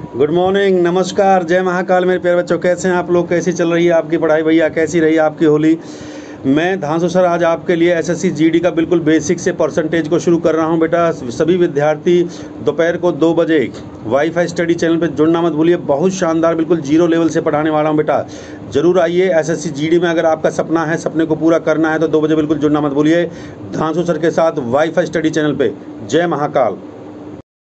Good morning, नमस्कार, जय महाकाल। मेरे प्यारे बच्चों, कैसे हैं आप लोग? कैसी चल रही है आपकी पढ़ाई भैया? कैसी रही आपकी होली? मैं धांसू सर आज आपके लिए एसएससी जीडी का बिल्कुल बेसिक से परसेंटेज को शुरू कर रहा हूं। बेटा सभी विद्यार्थी दोपहर को 2 बजे वाईफाई स्टडी चैनल पे जुड़ना मत भूलिए। बहुत शानदार बिल्कुल जीरो लेवल से पढ़ाने वाला हूं बेटा। जरूर आइए एसएससी जीडी में। अगर आपका सपना है, सपने को पूरा करना है तो 2 बजे बिल्कुल जुड़ना मत भूलिए धांसू सर के साथ वाईफाई स्टडी चैनल पे। जय महाकाल।